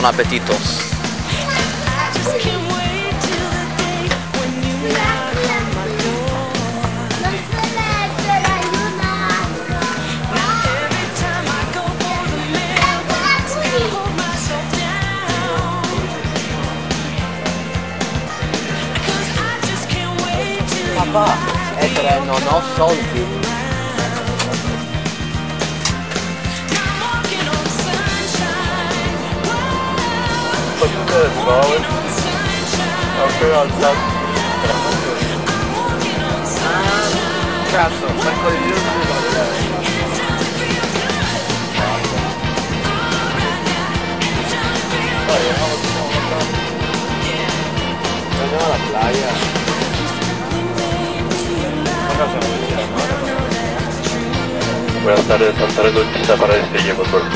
Bon appetitos. Papà, non ho soldi. Cazzo, un sacco di giro andiamo alla playa. Buenas tardes, Santa Lucia para este por favor.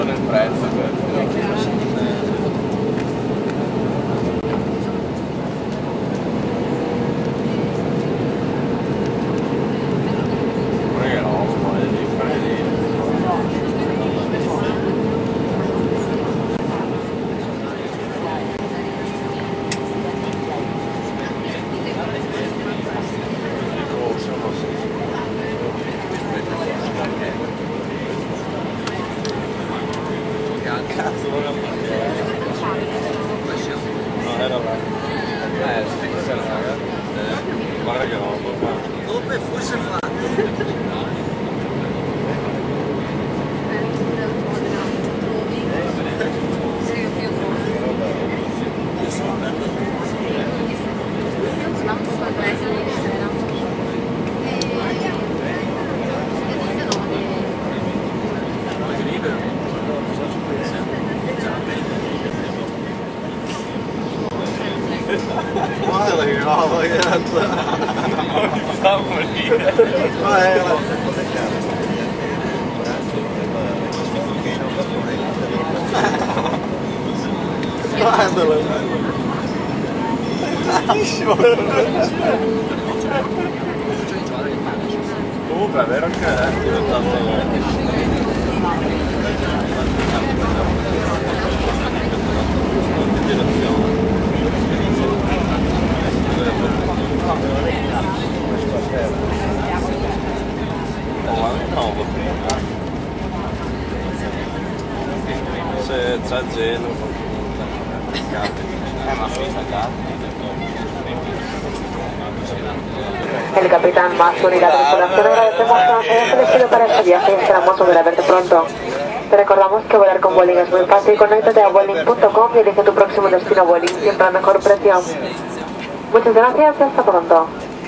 nel prezzo questo. Cazzo, non no, era là. Sì, questa raga. Guarda che roba qua. Come fosse fatto? Guarda che roba, che cazzo! Non sta a morire! Guardalo! Bellissimo! Comunque è vero che è diventato... Se c'è gelo, ma El capitán más unidad de tripulación agradecemos que nos hayas elegido para este viaje y esperamos volver a verte pronto. Te recordamos que volar con Vueling es muy fácil. Conéctate a vueling.com y elige tu próximo destino Vueling, siempre al mejor precio. Muchas gracias y hasta pronto.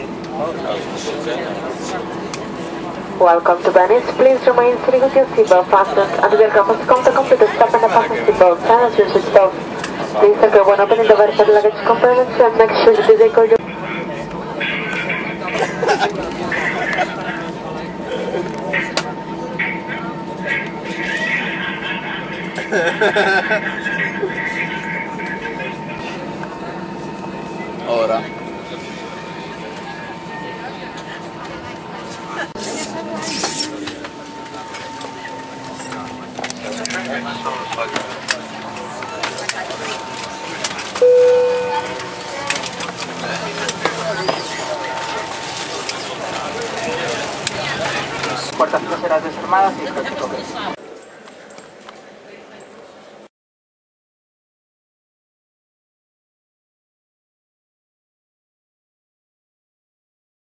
Welcome to Venice. Please remain sitting with your seatbelt fastened and the aircraft has come to complete the stop and the fasten seatbelt. Silence your switched off. Please take when opening the vertical luggage compartments and make sure that the vehicle ora. Puertas traseras desarmadas y el coche.